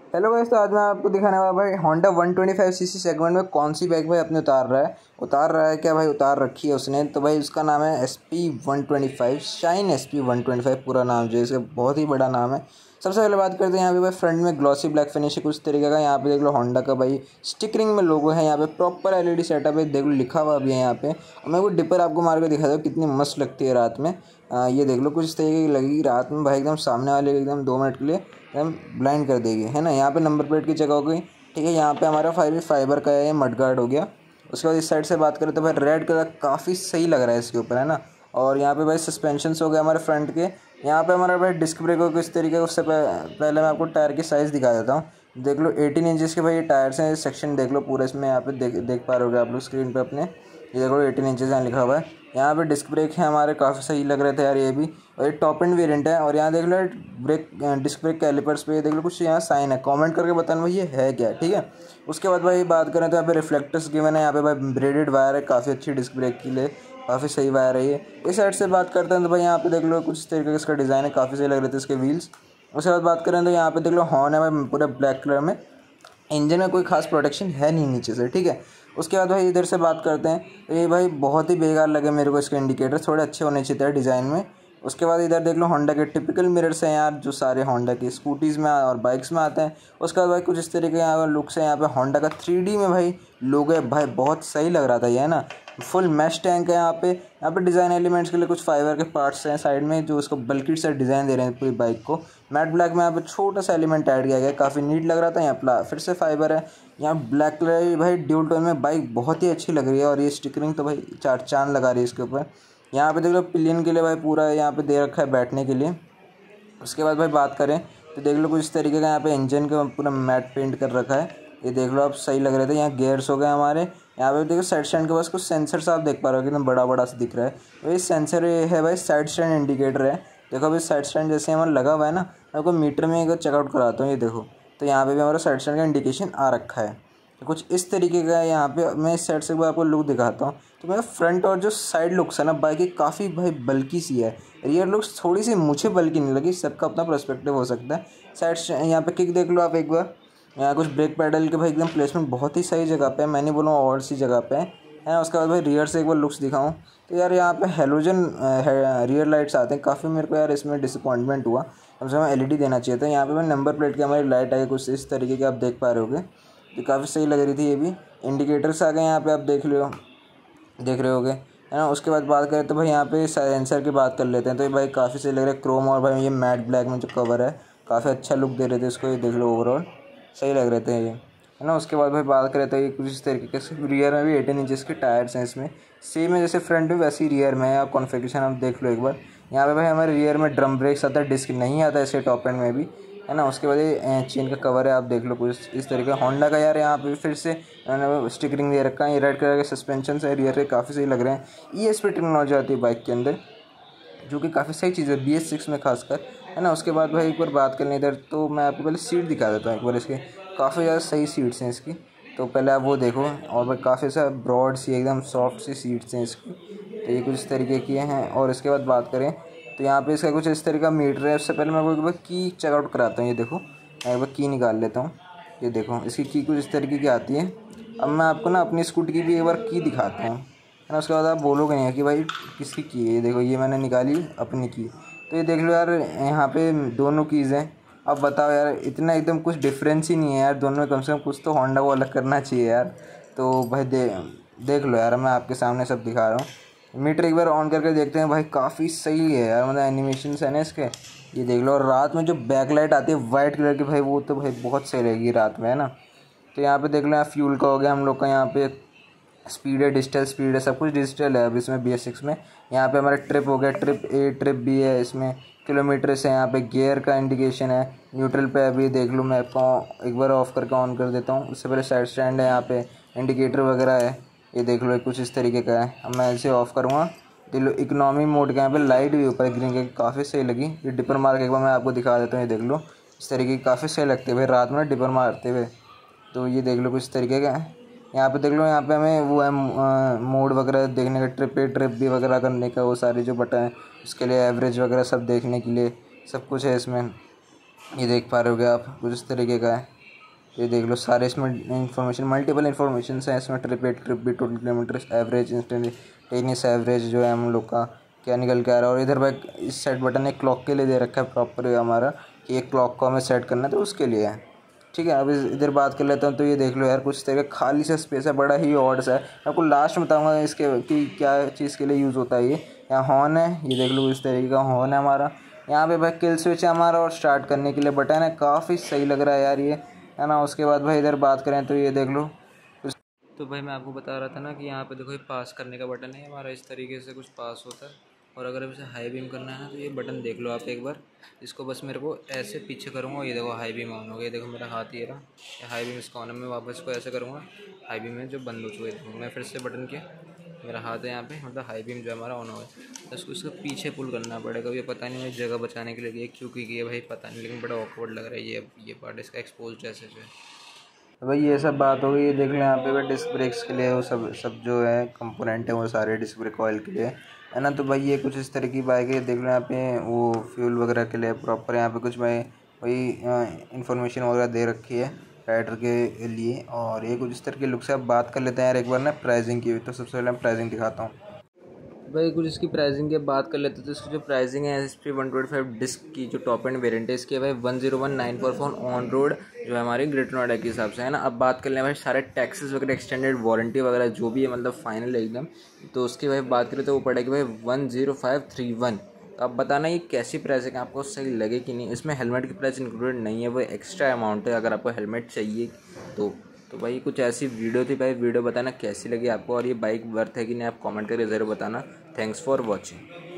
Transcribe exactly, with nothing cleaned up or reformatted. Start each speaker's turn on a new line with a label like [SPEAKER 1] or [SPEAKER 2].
[SPEAKER 1] Hello guys, तो आज मैं आपको दिखाने वाला भाई Honda one twenty five CC segment में कौन सी बाइक भाई अपने उतार रहा है उतार रहा है क्या भाई उतार रखी है उसने। तो भाई उसका नाम है S P one twenty five Shine S P one twenty five पूरा नाम जो है, इसका बहुत ही बड़ा नाम है। सबसे पहले बात करते हैं यहाँ पे भाई फ्रंट में ग्लॉसी ब्लैक फिनिश है कुछ तरीके का। यहाँ पे देख लो होंडा का भाई स्टिकरिंग में लोगो है। यहाँ पे प्रॉपर एलईडी सेटअप है, देख लो लिखा हुआ भी है यहाँ पे। और मैं वो डिपर आपको मार के दिखा दूँ कितनी मस्त लगती है रात में। आ, ये देख लो कुछ इस तरीके की लगी रात में भाई, एकदम सामने वाले एकदम दो मिनट के लिए एकदम ब्लाइंड कर देगी, है ना। यहाँ पे नंबर प्लेट की जगह हो गई, ठीक है। यहाँ पे हमारा फाइव फाइबर का है, मड गार्ड हो गया। उसके बाद इस साइड से बात करें तो भाई रेड कलर काफ़ी सही लग रहा है इसके ऊपर, है ना। और यहाँ पे भाई सस्पेंशंस हो गए हमारे फ्रंट के। यहाँ पे हमारा भाई डिस्क ब्रेक हो किस तरीके, उससे पहले मैं आपको टायर की साइज़ दिखा देता हूँ। देख लो एटीन इंचज़ के भाई ये टायर्स हैं, सेक्शन देख लो पूरा इसमें। यहाँ पे देख देख पा रहे हो आप लोग स्क्रीन पे अपने, ये देखो एटीन इंचज़ यहाँ लिखा हुआ है। यहाँ पे डिस्क ब्रेक है हमारे, काफ़ी सही लग रहे थे यार ये भी। और ये टॉप एंड वेरिएंट है। और यहाँ देख लो ब्रेक डिस्क ब्रेक कैलिपर्स पे देख लो कुछ यहाँ साइन है, कमेंट करके बताना भाई ये है क्या, ठीक है। उसके बाद भाई बात करें तो यहाँ पे रिफ्लेक्टर्स गिवन है। यहाँ पे भाई ब्रेडेड वायर है, काफ़ी अच्छी डिस्क ब्रेक के लिए काफ़ी सही वायर है ये। इस साइड से बात करते हैं तो भाई यहाँ पे देख लो कुछ तरीके का इसका डिज़ाइन है, काफ़ी सही लग रहे थे इसके व्हील्स। उसके बाद बात करें तो यहाँ पे देख लो हॉर्न है भाई पूरा ब्लैक कलर में। इंजन में कोई खास प्रोटेक्शन है नहीं नीचे से, ठीक है। उसके बाद भाई इधर से बात करते हैं तो ये भाई बहुत ही बेकार लगे मेरे को, इसके इंडिकेटर थोड़े अच्छे होने चाहिए डिज़ाइन में। उसके बाद इधर देख लो होंडा के टिपिकल मिरर्स हैं यार, जो सारे होंडा की स्कूटीज़ में और बाइक्स में आते हैं। उसके बाद भाई कुछ इस तरीके यहाँ लुक्स है। यहाँ पे होंडा का थ्री डी में भाई लोगो है भाई, बहुत सही लग रहा था ये, है ना। फुल मैश टैंक है यहाँ पे। यहाँ पे डिज़ाइन एलिमेंट्स के लिए कुछ फाइबर के पार्ट्स हैं साइड में, जो उसको बल्कि से डिज़ाइन दे रहे हैं पूरी बाइक को। मैट ब्लैक में यहाँ पे छोटा सा एलिमेंट ऐड किया गया है, काफ़ी नीट लग रहा था। यहाँ प्ला फिर से फाइबर है। यहाँ ब्लैक कलर भाई ड्यूल टोन में बाइक बहुत ही अच्छी लग रही है। और ये स्टिकरिंग तो भाई चार चांद लगा रही है इसके ऊपर। यहाँ पे देख लो पिलियन के लिए भाई पूरा यहाँ पे दे रखा है बैठने के लिए। उसके बाद भाई बात करें तो देख लो कुछ इस तरीके का यहाँ पे इंजन का पूरा मैट पेंट कर रखा है, ये देख लो आप, सही लग रहे थे। यहाँ गियर्स हो गए हमारे। यहाँ पे देखो साइड स्टैंड के पास कुछ सेंसर्स आप देख पा रहे हो, एकदम बड़ा बड़ा सा दिख रहा है। तो ये सेंसर है भाई, साइड स्टैंड इंडिकेटर है। देखो अभी साइड स्टैंड जैसे हमारा लगा हुआ है ना, मैं आपको मीटर में एक चेकआउट कराता हूँ। ये देखो तो यहाँ पे भी हमारा साइड स्टैंड का इंडिकेशन आ रखा है। तो कुछ इस तरीके का यहाँ पे मैं इस साइड से आपको लुक दिखाता हूँ। तो मेरा फ्रंट और जो साइड लुक्स है ना बाइक की काफ़ी भाई बल्कि सी है। रियर लुक्स थोड़ी सी मुझे बल्कि नहीं लगी, सबका अपना पर्सपेक्टिव हो सकता है। साइड यहाँ पे किक देख लो आप एक बार, यहाँ कुछ ब्रेक पैडल के भाई एकदम प्लेसमेंट बहुत ही सही जगह पे है, मैं नहीं बोलूँ और सी जगह पे है ना। उसके बाद भाई रियर से एक बार लुक्स दिखाऊँ तो यार यहाँ पे हेलोजन रियर लाइट्स आते हैं, काफ़ी मेरे को यार इसमें डिसअपॉइंटमेंट हुआ। कम से कम एलईडी देना चाहिए था। यहाँ पे मैं नंबर प्लेट की हमारी लाइट आई कुछ इस तरीके की, आप देख पा रहे होगे, ये काफ़ी सही लग रही थी। ये भी इंडिकेटर्स आ गए यहाँ पे, आप देख लो देख रहे होगे, है ना। उसके बाद बात करें तो भाई यहाँ पे साइलेंसर की बात कर लेते हैं। तो ये भाई काफ़ी सही लग रहा है, क्रोम और भाई ये मैट ब्लैक में जो कवर है काफ़ी अच्छा लुक दे रहे थे इसको, ये देख लो ओवरऑल सही लग रहे थे ये, है ना। उसके बाद भाई बात करें तो ये कुछ इस तरीके से रियर में भी एटीन इंचज़ के टायर्स हैं इसमें, सेम है जैसे फ्रंट में वैसे ही रियर में है। आप कॉन्फ़िगरेशन आप देख लो एक बार। यहाँ पे भाई हमारे रियर में ड्रम ब्रेक्स आता है, डिस्क नहीं आता इसके टॉप एंड में भी, है ना। उसके बाद ये चेन का कवर है, आप देख लो कुछ इस तरीके का होंडा का यार। यहाँ पे फिर से स्टिकरिंग दे रखा है, ये रेड कलर के सस्पेंशन है रियर के, काफ़ी सही लग रहे हैं। ई एस पी टेक्नोलॉजी आती है बाइक के अंदर, जो कि काफ़ी सही चीज़ है बी एस सिक्स में खासकर, है ना। उसके बाद भाई एक बार बात कर लें इधर, तो मैं आपको पहले सीट दिखा देता हूँ एक बार इसके, काफ़ी ज़्यादा सही सीट्स हैं इसकी। तो पहले आप वो देखो, और भाई काफ़ी सा ब्रॉड सी एकदम सॉफ्ट सी सीट्स हैं इसकी। तो ये कुछ इस तरीके की हैं। और इसके बाद बात करें तो यहाँ पे इसका कुछ इस तरह का मीटर है। उससे पहले मैं आपको एक बार की चेकआउट कराता हूँ। ये देखो मैं एक बार की निकाल लेता हूँ, ये देखो इसकी की कुछ इस तरीके की आती है। अब मैं आपको ना अपनी स्कूटी की भी एक बार की दिखाता हूँ, है ना। उसके बाद आप बोलोगे नहीं कि भाई किसकी की है। ये देखो ये मैंने निकाली अपनी की, तो ये देख लो यार यहाँ पे दोनों कीज़ हैं। अब बताओ यार, इतना एकदम कुछ डिफरेंस ही नहीं है यार दोनों में, कम से कम कुछ तो होंडा को अलग करना चाहिए यार। तो भाई दे देख लो यार, मैं आपके सामने सब दिखा रहा हूँ। मीटर एक बार ऑन करके देखते हैं भाई, काफ़ी सही है यार, मतलब एनिमेशन है ना इसके, ये देख लो। और रात में जो बैक लाइट आती है वाइट कलर की भाई, वो तो भाई बहुत सही रहेगी रात में, है ना। तो यहाँ पे देख लो, यहाँ फ्यूल का हो गया हम लोग का, यहाँ पे स्पीड है, डिजिटल स्पीड है, सब कुछ डिजिटल है अब इसमें बी एस सिक्स में। यहाँ पे हमारा ट्रिप हो गया, ट्रिप ए ट्रिप बी है इसमें, किलोमीटर से यहाँ पे गियर का इंडिकेशन है। न्यूट्रल पे अभी देख लूँ मैं एक बार ऑफ करके ऑन कर देता हूँ। उससे पहले साइड स्टैंड है, यहाँ पे इंडिकेटर वगैरह है, ये देख लो कुछ इस तरीके का है। अब मैं इसे ऑफ़ करूँगा, देख लो इकोनॉमी मोड का यहाँ पे लाइट भी ऊपर ग्रीन की काफ़ी सही लगी। ये डिपर मार के एक बार मैं आपको दिखा देता हूँ, ये देख लो इस तरीके की काफ़ी सही लगती है भाई रात में डिपर मारते हुए। तो ये देख लो कुछ इस तरीके का है। यहाँ पे देख लो, यहाँ पे हमें वो है मोड वगैरह देखने का, ट्रिप ए ट्रिप बी वगैरह करने का, वो सारे जो बटन है उसके लिए, एवरेज वगैरह सब देखने के लिए सब कुछ है इसमें। ये देख पा रहे होगे आप, कुछ इस तरीके का है। ये देख लो सारे इसमें इन्फॉर्मेशन, मल्टीपल इन्फॉर्मेशन है इसमें। ट्रिप एट ट्रिप भी, total kilometre, average, instantaneous average जो है हम लोग का क्या निकल के आ रहा है। और इधर भाई इस सेट बटन एक क्लॉक के लिए दे रखा है प्रॉपर हमारा, कि एक क्लॉक को हमें सेट करना है तो उसके लिए है। ठीक है, अब इधर बात कर लेता हूँ। तो ये देख लो यार, कुछ तरह खाली सा स्पेस है, बड़ा ही ऑड सा है। आपको लास्ट में बताऊँगा इसके कि क्या चीज़ के लिए यूज़ होता है। ये यहाँ हॉर्न है, ये देख लो इस तरीके का हॉर्न है हमारा। यहाँ पे भाई किल स्विच है हमारा, और स्टार्ट करने के लिए बटन है। काफ़ी सही लग रहा है यार ये, है ना। उसके बाद भाई इधर बात करें तो ये देख लो। तो भाई मैं आपको बता रहा था ना कि यहाँ पे देखो ये पास करने का बटन है हमारा, इस तरीके से कुछ पास होता है। और अगर अब इसे हाई बीम करना है ना, तो ये बटन देख लो आप एक बार। इसको बस मेरे को ऐसे पीछे करूँगा, ये देखो हाई बीम ऑन हो गया। ये देखो मेरा हाथ ये रहा, ये हाई बीम इसका ऑन है। मैं वापस को ऐसे करूँगा, हाई बीम में जो बंद हो चुके थे, मैं फिर से बटन किया, मेरा हाथ है यहाँ पे, मतलब हाई बीम जो हमारा ऑन हो गया। तो इसको इसको पीछे पुल करना पड़ेगा। ये पता नहीं, मैं जगह बचाने के लिए क्योंकि ये भाई पता नहीं, लेकिन बड़ा ऑकवर्ड लग रहा है ये ये पार्ट इसका एक्सपोज जैसे जो है। तो भाई ये सब बात हो गई। ये देख लो यहाँ पे डिस्क ब्रेक्स के लिए वो सब सब जो है कंपोनेंट है वो सारे डिस्क ब्रेक ऑयल के लिए, है ना। तो भाई ये कुछ इस तरह की बाइक है। देख लो यहाँ पे वो फ्यूल वगैरह के लिए प्रॉपर यहाँ पे कुछ भाई वही इंफॉर्मेशन वगैरह दे रखी है राइडर के लिए। और ये कुछ इस तरह की लुक से अब बात कर लेते हैं यार एक बार ना प्राइसिंग की। तो सबसे पहले मैं प्राइसिंग दिखाता हूँ भाई। कुछ इसकी प्राइसिंग की बात कर लेते हैं। तो इसकी जो प्राइसिंग है S P one twenty five disc की जो टॉप एंड वेरिएंट है इसकी है भाई one zero one nine four four on road जो है हमारी ग्रेटर नोएडा के हिसाब से, है ना। अब बात कर लें भाई सारे टैक्सेस वगैरह, एक्सटेंडेड वारंटी वगैरह जो भी है, मतलब फाइनल एकदम। तो उसकी भाई बात करें तो वो पड़ेगी भाई one zero five three one. तो अब बताना ये कैसी प्राइसिंग है, आपको सही लगे कि नहीं। इसमें हेलमेट की प्राइस इंक्लूडेड नहीं है, वो एक्स्ट्रा अमाउंट है अगर आपको हेलमेट चाहिए तो। तो भाई कुछ ऐसी वीडियो थी भाई, वीडियो बताना कैसी लगी आपको, और ये बाइक वर्थ है कि नहीं आप कमेंट करके ज़रूर बताना। Thanks for watching.